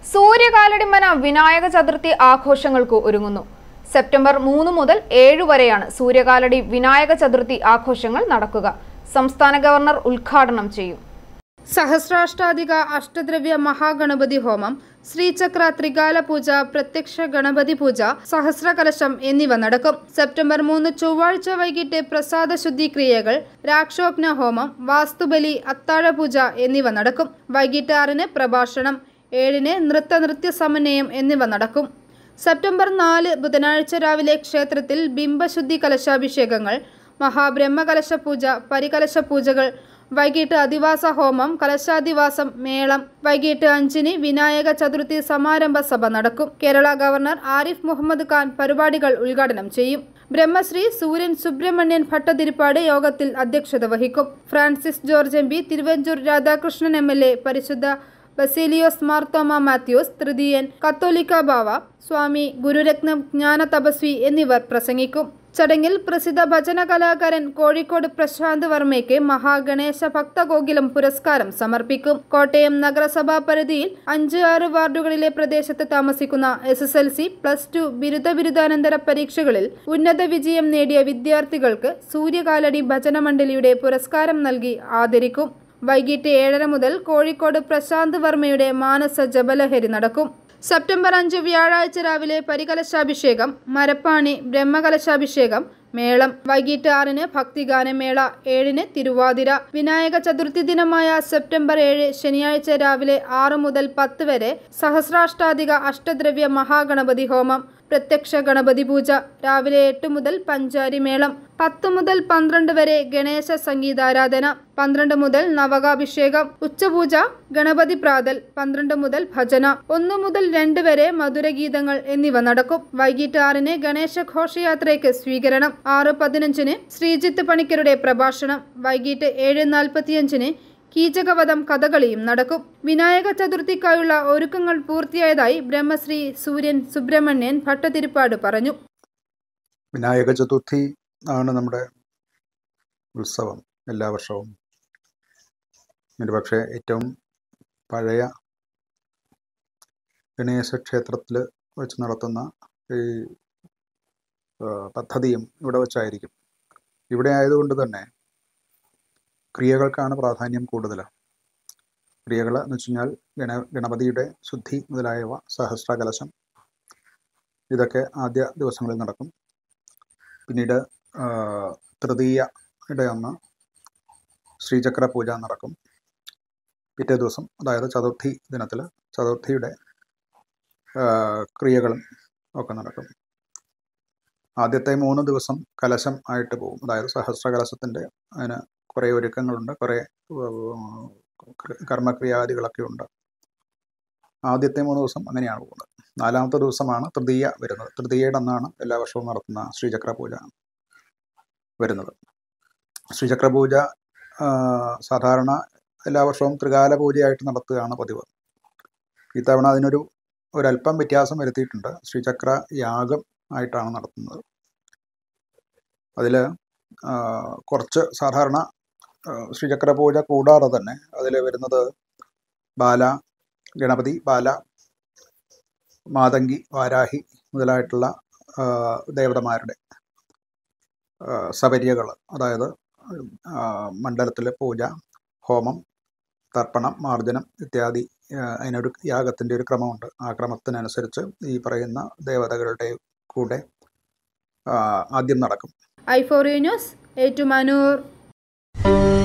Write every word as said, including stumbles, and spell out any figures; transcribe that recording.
സൂര്യകാലടിമന വിനായക ചതുർത്ഥി ആഘോഷങ്ങൾക്ക് ഒരുങ്ങുന്നു. സെപ്റ്റംബർ മൂന്ന് മുതൽ ഏഴ് വരെയാണ് സൂര്യകാലടി വിനായക ചതുർത്ഥി ആഘോഷങ്ങൾ നടക്കുക. സംസ്ഥാന ഗവർണർ ഉദ്ഘാടനം ചെയ്യും. സഹസ്രാഷ്ടാധിക അഷ്ടദ്രവ്യ മഹാഗണപതി ഹോമം, ശ്രീചക്ര ത്രികാല പൂജ, പ്രത്യക്ഷ ഗണപതി പൂജ, സഹസ്രകലശം എന്നിവ നടക്കും. സെപ്റ്റംബർ മൂന്ന് ചൊവ്വാഴ്ച വൈകിട്ട് പ്രസാദ ശുദ്ധി ക്രിയകൾ, രാക്ഷോഗ്ന ഹോമം, വാസ്തുബലി, അത്താഴപൂജ എന്നിവ നടക്കും. വൈകിട്ട് ആറിന് പ്രഭാഷണം, ഏഴിന് നൃത്ത നൃത്യ സമന്വയം എന്നിവ നടക്കും. സെപ്റ്റംബർ നാല് ബുധനാഴ്ച രാവിലെ ക്ഷേത്രത്തിൽ ബിംബശുദ്ധി കലശാഭിഷേകങ്ങൾ, മഹാബ്രഹ്മകലശ പൂജ, പരികലശ പൂജകൾ, വൈകിട്ട് അധിവാസ ഹോമം, കലശാധിവാസം, മേളം. വൈകിട്ട് അഞ്ചിന് വിനായക ചതുർത്ഥി സമാരംഭ സഭ നടക്കും. കേരള ഗവർണർ ആരിഫ് മുഹമ്മദ് ഖാൻ പരിപാടികൾ ഉദ്ഘാടനം ചെയ്യും. ബ്രഹ്മശ്രീ സൂര്യൻ സുബ്രഹ്മണ്യൻ ഭട്ടതിരിപ്പാട് യോഗത്തിൽ അധ്യക്ഷത വഹിക്കും. Francis George M P, Thiruvanchoor Radhakrishnan M L A, പരിശുദ്ധ ബസേലിയോസ് മാർത്തോമ മാത്യൂസ് തൃതീയൻ കത്തോലിക്ക ബാവ, സ്വാമി ഗുരുരത്നം ജ്ഞാന തപസ്വി എന്നിവർ പ്രസംഗിക്കും. ചടങ്ങിൽ പ്രസിദ്ധ ഭജന കലാകാരൻ കോഴിക്കോട് പ്രശാന്ത് വർമ്മയ്ക്ക് മഹാഗണേശ ഭക്തകോകിലം പുരസ്കാരം സമർപ്പിക്കും. കോട്ടയം നഗരസഭാ പരിധിയിൽ അഞ്ച് ആറ് വാർഡുകളിലെ പ്രദേശത്ത് താമസിക്കുന്ന S S L C, plus two, ബിരുദ ബിരുദാനന്തര പരീക്ഷകളിൽ ഉന്നത വിജയം നേടിയ വിദ്യാർത്ഥികൾക്ക് സൂര്യകാലടി ഭജന മണ്ഡലിയുടെ പുരസ്കാരം നൽകി ആദരിക്കും. വൈകിട്ട് ഏഴര മുതൽ കോഴിക്കോട് പ്രശാന്ത് വർമ്മയുടെ മാനസ ജപലഹരി നടക്കും. സെപ്റ്റംബർ അഞ്ച് വ്യാഴാഴ്ച രാവിലെ പരികലശാഭിഷേകം, മരപ്പാണി, ബ്രഹ്മകലശാഭിഷേകം, മേളം. വൈകിട്ട് ആറിന് ഭക്തിഗാനമേള, ഏഴിന് തിരുവാതിര. വിനായക ചതുർത്ഥി ദിനമായ സെപ്റ്റംബർ ഏഴ് ശനിയാഴ്ച രാവിലെ ആറ് മുതൽ പത്ത് വരെ സഹസ്രാഷ്ടാധിക അഷ്ടദ്രവ്യ മഹാഗണപതി ഹോമം, പ്രത്യക്ഷ ഗണപതി പൂജ. രാവിലെ എട്ട് മുതൽ പഞ്ചാരി മേളം, പത്ത് മുതൽ പന്ത്രണ്ട് വരെ ഗണേശ സംഗീതാരാധന, പന്ത്രണ്ട് മുതൽ നവകാഭിഷേകം, ഉച്ചപൂജ, ഗണപതി പ്രാതൽ, പന്ത്രണ്ട് മുതൽ ഭജന, ഒന്ന് മുതൽ രണ്ട് വരെ മധുരഗീതങ്ങൾ എന്നിവ നടക്കും. വൈകിട്ട് ആറിന് ഗണേശ ഘോഷയാത്രയ്ക്ക് സ്വീകരണം, ആറ് പതിനഞ്ചിന് ശ്രീജിത്ത് പണിക്കരുടെ പ്രഭാഷണം. വൈകിട്ട് ഏഴ് നാൽപ്പത്തിയഞ്ചിന് കീചകവധം കഥകളിയും നടക്കും. വിനായക ചതുർത്ഥിക്കായുള്ള ഒരുക്കങ്ങൾ പൂർത്തിയായതായി ബ്രഹ്മശ്രീ സൂര്യൻ സുബ്രഹ്മണ്യൻ ഭട്ടതിരിപ്പാട് പറഞ്ഞു. വിനായക ചതുർത്ഥി ആണ് നമ്മുടെ ഉത്സവം. എല്ലാ വർഷവും ഒരുപക്ഷെ ഏറ്റവും പഴയ ഗണേശ ക്ഷേത്രത്തിൽ വെച്ച് നടത്തുന്ന ഈ പദ്ധതിയും ഇവിടെ വെച്ചായിരിക്കും. ഇവിടെ ആയതുകൊണ്ട് തന്നെ ക്രിയകൾക്കാണ് പ്രാധാന്യം കൂടുതൽ. ക്രിയകൾ എന്ന് വെച്ച് കഴിഞ്ഞാൽ ഗണ ഗണപതിയുടെ ശുദ്ധി മുതലായവ, സഹസ്രകലശം, ഇതൊക്കെ ആദ്യ ദിവസങ്ങളിൽ നടക്കും. പിന്നീട് തൃതീയയുടെ അന്ന് ശ്രീചക്ര പൂജ നടക്കും. പിറ്റേ ദിവസം, അതായത് ചതുർത്ഥി ദിനത്തിൽ ചതുർത്ഥിയുടെ ക്രിയകളും ഒക്കെ നടക്കും. ആദ്യത്തെ മൂന്ന് ദിവസം കലശം ആയിട്ട് പോകും. അതായത് സഹസ്രകലശത്തിൻ്റെ അതിന് കുറേ ഒരുക്കങ്ങളുണ്ട്, കുറേ കർമ്മക്രിയാദികളൊക്കെ ഉണ്ട്. ആദ്യത്തെ മൂന്ന് ദിവസം അങ്ങനെയാണ് പോകുന്നത്. നാലാമത്തെ ദിവസമാണ് തൃതീയ വരുന്നത്. തൃതീയയുടെ അന്നാണ് എല്ലാ വർഷവും നടത്തുന്ന ശ്രീചക്ര പൂജ വരുന്നത്. ശ്രീചക്ര പൂജ സാധാരണ എല്ലാ വർഷവും ത്രികാല പൂജയായിട്ട് നടത്തുകയാണ് പതിവ്. ഇത്തവണ അതിനൊരു ഒരല്പം വ്യത്യാസം വരുത്തിയിട്ടുണ്ട്. ശ്രീചക്ര യാഗം ആയിട്ടാണ് നടത്തുന്നത്. അതിൽ കുറച്ച് സാധാരണ ശ്രീചക്ര പൂജ കൂടാതെ തന്നെ അതിൽ വരുന്നത് ബാല, ഗണപതി, ബാല, മാതങ്കി, വാരാഹി മുതലായിട്ടുള്ള ദേവതമാരുടെ സപര്യകൾ, അതായത് മണ്ഡലത്തിലെ പൂജ, ഹോമം, തർപ്പണം, മാർജനം ഇത്യാദി. അതിനൊരു യാഗത്തിൻ്റെ ഒരു ക്രമമുണ്ട്. ആ ക്രമത്തിനനുസരിച്ച് ഈ പറയുന്ന ദേവതകളുടെ കൂടെ ആദ്യം നടക്കും. I for U news, Ettumanoor.